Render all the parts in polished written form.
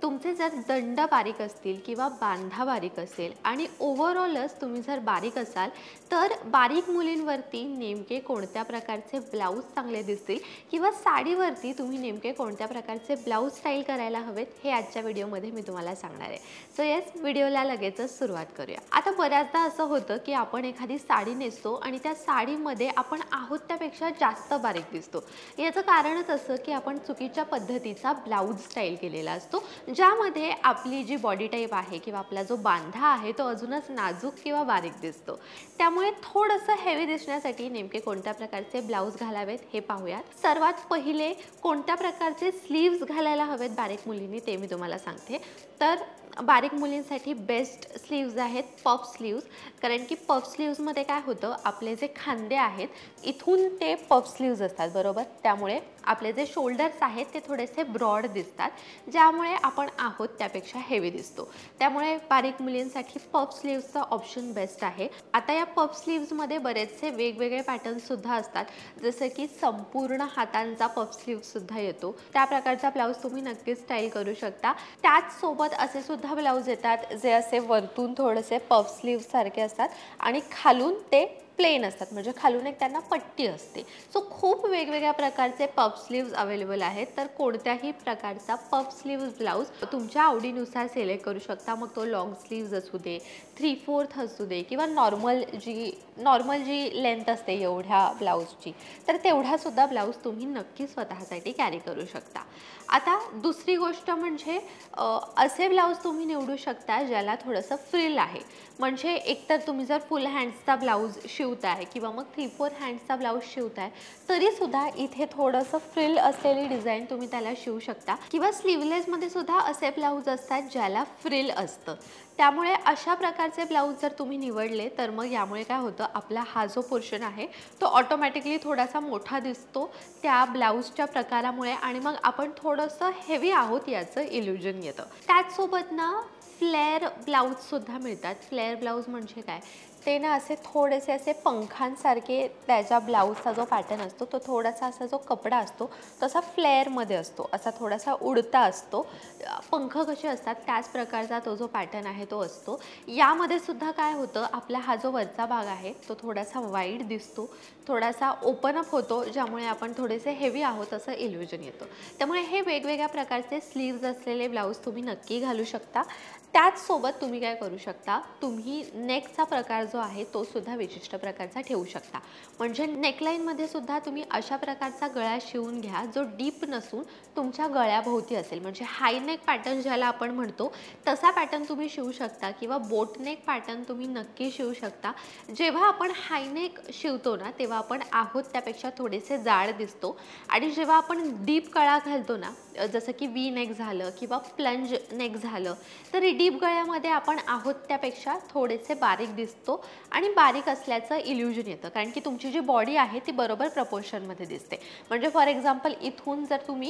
तुमचे जर दंड बारीक असतील किंवा बांधा बारीक असेल आणि ओव्हरऑलच तुम्ही जर बारीक असाल तर बारीक मुलींवरती नेमके कोणत्या प्रकारचे ब्लाऊज चांगले दिसतील किंवा साडीवरती तुम्ही नेमके कोणत्या प्रकारचे ब्लाऊज स्टाईल करायला हवेत हे आजच्या व्हिडिओमध्ये मी तुम्हाला सांगणार आहे। सो येस, व्हिडिओला लगेचच सुरुवात करूया। आता बऱ्याचदा असं होतं की आपण एखादी साडी नेसतो आणि त्या साडीमध्ये आपण आहोत त्यापेक्षा जास्त बारीक दिसतो। याचं कारणच असं की आपण चुकीच्या पद्धतीचा ब्लाऊज स्टाईल केलेला असतो, ज्यामध्ये आपली जी बॉडी टाईप आहे किंवा आपला जो बांधा आहे तो अजूनच नाजूक किंवा बारीक दिसतो। त्यामुळे थोडंसं हेवी दिसण्यासाठी नेमके कोणत्या प्रकारचे ब्लाऊज घालावेत हे पाहूयात। सर्वात पहिले कोणत्या प्रकारचे स्लीव्स घालायला हवेत बारीक मुलींनी ते मी तुम्हाला सांगते। तर बारीक मुलींसाठी बेस्ट स्लीव्स आहेत पफ स्लीव्स, कारण की पफ स्लीव्समध्ये काय होतं, आपले जे खांदे आहेत इथून ते पफ स्लीव्स असतात बरोबर, त्यामुळे आपले जे शोल्डर्स आहेत ते थोडेसे ब्रॉड दिसतात, ज्यामुळे आपण आहोत त्यापेक्षा हेवी दिसतो। त्यामुळे बारीक मुलींसाठी पफ स्लीव्सचा ऑप्शन बेस्ट आहे। आता या पफ स्लीव्समध्ये बरेचसे वेगवेगळे पॅटर्न्स सुद्धा असतात, जसं की संपूर्ण हातांचा पफ स्लीव्स सुद्धा येतो। त्या प्रकारचा ब्लाऊज तुम्ही नक्कीच स्टाईल करू शकता। त्याच सोबत असे सुद्धा ब्लाऊज येतात जे असे वरतून थोडेसे पफ स्लीव्स सारखे असतात आणि खालून ते प्लेन असतात, म्हणजे खालून एक त्यांना पट्टी असते। सो खूप वेगवेगळ्या प्रकारचे पफ स्लीव्स अवेलेबल आहेत, तर कोणत्याही प्रकारचा पफ स्लीव्स ब्लाऊज तुमच्या आवडीनुसार सिलेक्ट करू शकता। मग तो लॉंग स्लीव्स असू दे, 3/4 असू दे किंवा नॉर्मल जी लेंथ असते एवढ्या ब्लाऊजची, तर तेवढा सुद्धा ब्लाऊज तुम्ही नक्की स्वतःसाठी कॅरी करू शकता। आता दुसरी गोष्ट म्हणजे असे ब्लाऊज तुम्ही निवडू शकता ज्याला थोडंसं फ्रिल आहे, म्हणजे एकतर तुम्ही जर फुल हँड्सचा ब्लाऊज शिवताय किंवा मग 3/4 हँड्सचा ब्लाऊज शिवताय तरी सुद्धा इथे थोडंसं फ्रिल असलेली डिझाईन तुम्ही त्याला शिवू शकता, किंवा स्लीवलेसमध्ये सुद्धा असे ब्लाऊज असतात ज्याला फ्रिल असतं। त्यामुळे अशा प्रकारचे ब्लाऊज जर तुम्ही निवडले तर मग यामुळे काय होतं, आपला हा जो पोर्शन आहे तो ऑटोमॅटिकली थोडासा मोठा दिसतो त्या ब्लाऊजच्या प्रकारामुळे, आणि मग आपण थोडंसं हेवी आहोत याचं इल्युजन येतं। त्याचसोबत ना फ्लेअर ब्लाऊज सुद्धा मिळतात। फ्लेअर ब्लाऊज म्हणजे काय, ते ना असे थोडेसे असे पंखांसारखे त्याच्या ब्लाऊजचा जो पॅटर्न असतो तो थोडासा असा जो कपडा असतो तसा फ्लेअरमध्ये असतो, असा थोडासा उडता असतो। पंख कसे असतात त्याच प्रकारचा तो जो पॅटर्न आहे तो असतो। यामध्ये सुद्धा काय होतं, आपला हा जो वरचा भाग आहे तो थोडासा वाईड दिसतो, थोडासा ओपन अप होतो, ज्यामुळे आपण थोडेसे हेवी आहोत असं इल्युजन येतं। त्यामुळे हे वेगवेगळ्या प्रकारचे स्लीव्ज असलेले ब्लाऊज तुम्ही नक्की घालू शकता। त्याचसोबत तुम्ही काय करू शकता, तुम्ही नेकचा प्रकार जो आहे तो सुद्धा विशिष्ट प्रकारचा ठेवू शकता। म्हणजे नेकलाईनमध्ये सुद्धा तुम्ही अशा प्रकारचा गळा शिवून घ्या जो डीप नसून तुमच्या गळ्याभोवती असेल, म्हणजे हाय नेक पॅटर्न ज्याला आपण म्हणतो तसा पॅटर्न तुम्ही शिवू शकता, किंवा बोट नेक पॅटर्न तुम्ही नक्की शिवू शकता। जेव्हा आपण हाय नेक शिवतो ना तेव्हा आपण आहोत त्यापेक्षा थोडेसे जाड दिसतो, आणि जेव्हा आपण डीप गळा घालतो ना, जसं की वी नेक झालं किंवा प्लंज नेक झालं, तर डीप गळ्यामध्ये आपण आहोत त्यापेक्षा थोडेसे बारीक दिसतो आणि बारीक असल्याचं इल्युजन येतं, कारण की तुमची जी बॉडी आहे ती बरोबर प्रपोर्शनमध्ये दिसते। म्हणजे फॉर एक्झाम्पल इथून जर तुम्ही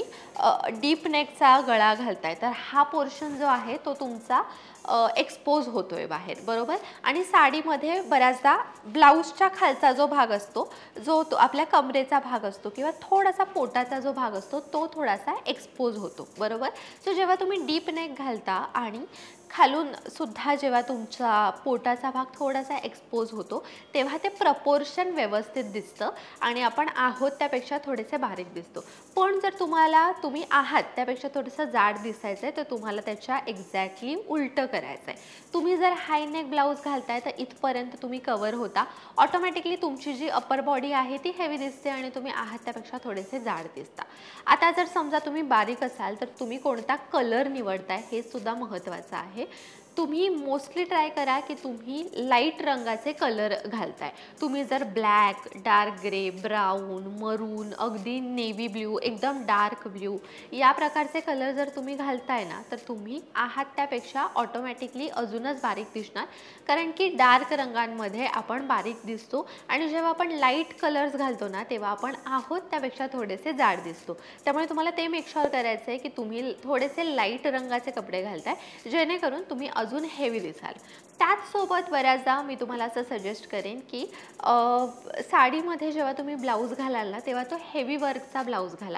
डीप नेकचा गळा घालताय तर हा पोर्शन जो आहे तो तुमचा एक्सपोज होतोय बाहेर बरोबर, आणि साडीमध्ये बऱ्याचदा ब्लाऊजच्या खालचा जो भाग असतो, जो तो आपल्या कमरेचा भाग असतो किंवा थोडासा पोटाचा जो भाग असतो तो थोडासा एक्सपोज होतो बरोबर। सो जेव्हा तुम्ही डीप नेक घालता आणि खालून सुद्धा जेव्हा तुमचा पोटाचा भाग थोडासा एक्सपोज होतो तेव्हा ते प्रपोर्शन व्यवस्थित दिसतं आणि आपण आहोत त्यापेक्षा थोडेसे बारीक दिसतो। पण जर तुम्ही आहात त्यापेक्षा थोडंसं जाड दिसायचं आहे तर तुम्हाला त्याच्या एक्झॅक्टली उलटं करायचं आहे। तुम्ही जर हाय नेक ब्लाऊज घालताय तर इथपर्यंत तुम्ही कव्हर होता, ऑटोमॅटिकली तुमची जी अपर बॉडी आहे ती हेवी दिसते आणि तुम्ही आहात त्यापेक्षा थोडेसे जाड दिसता। आता जर समजा तुम्ही बारीक असाल तर तुम्ही कोणता कलर निवडताय हे सुद्धा महत्त्वाचं आहे। तुम्ही मोस्टली ट्राय करा की तुम्ही लाईट रंगाचे कलर घालताय। तुम्ही जर black, dark grey, brown, maroon, अगदी नेव्ही ब्ल्यू, एकदम डार्क ब्ल्यू या प्रकारचे कलर जर तुम्ही घालताय ना तर तुम्ही आहात त्यापेक्षा ऑटोमॅटिकली अजूनच बारीक दिसणार, कारण की डार्क रंगांमध्ये आपण बारीक दिसतो आणि जेव्हा आपण लाईट कलर्स घालतो ना तेव्हा आपण आहोत त्यापेक्षा थोडेसे जाड दिसतो। त्यामुळे तुम्हाला ते मेक शुअर करायचं आहे की तुम्ही थोडेसे लाईट रंगाचे कपडे घालताय जेणेकरून तुम्ही अजून हेवी दिसाल। त्याचसोबत बऱ्याचदा मी तुम्हाला असं सजेस्ट करेन की साडीमध्ये जेव्हा तुम्ही ब्लाऊज घालाल ना तेव्हा तो हेवी वर्कचा ब्लाऊज घाला,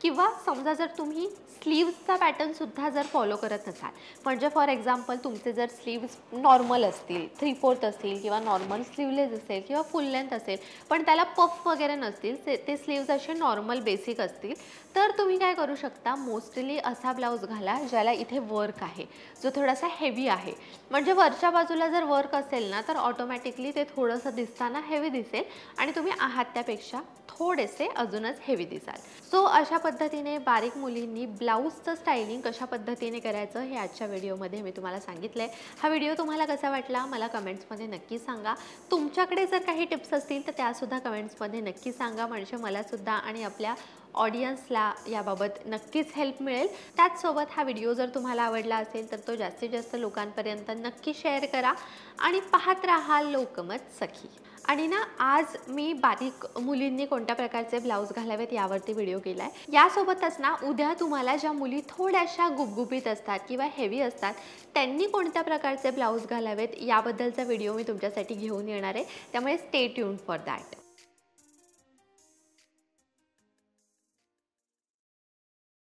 किंवा समजा जर तुम्ही स्लीव्सचा पॅटर्नसुद्धा जर फॉलो करत असाल, म्हणजे फॉर एक्झाम्पल तुमचे जर स्लीव्स नॉर्मल असतील, 3/4 असतील किंवा नॉर्मल स्लीवलेस असेल किंवा फुल लेंथ असेल, पण त्याला पफ वगैरे नसतील, ते स्लीव्स असे नॉर्मल बेसिक असतील, तर तुम्ही काय करू शकता, मोस्टली असा ब्लाऊज घाला ज्याला इथे वर्क आहे, जो थोडासा हेवी आहे. म्हणजे वरच्या बाजूला जर वर्क असेल ना, तर ऑटोमॅटिकली ते थोडंसं दिसताना हेवी दिसेल आणि तुम्ही आहात त्यापेक्षा थोडेसे अजूनच हेवी दिसाल. सो अशा पद्धतीने बारीक मुलींनी ब्लाऊजचं स्टायलिंग कशा पद्धतीने करायचं हे आजच्या व्हिडिओमध्ये मी तुम्हाला सांगितलं आहे. हा व्हिडिओ तुम्हाला कसा वाटला मला कमेंट्समध्ये नक्की सांगा. तुमच्याकडे जर काही टिप्स असतील तर त्यासुद्धा कमेंट्समध्ये नक्की सांगा, म्हणजे मलासुद्धा आणि आपल्या ऑडियन्सला याबाबत नक्कीच हेल्प मिळेल. त्याचसोबत हा व्हिडिओ जर तुम्हाला आवडला असेल तर तो जास्तीत जास्त लोकांपर्यंत नक्की शेअर करा आणि पाहत राहा लोकमत सखी. आणि ना, आज मी बारीक मुलींनी कोणत्या प्रकारचे ब्लाऊज घालावेत यावरती व्हिडिओ केला आहे. यासोबतच ना, उद्या तुम्हाला ज्या मुली थोड्याशा गुबगुबीत असतात किंवा हेवी असतात त्यांनी कोणत्या प्रकारचे ब्लाऊज घालावेत याबद्दलचा व्हिडिओ मी तुमच्यासाठी घेऊन येणार आहे. त्यामुळे स्टे ट्यून्ड फॉर दॅट.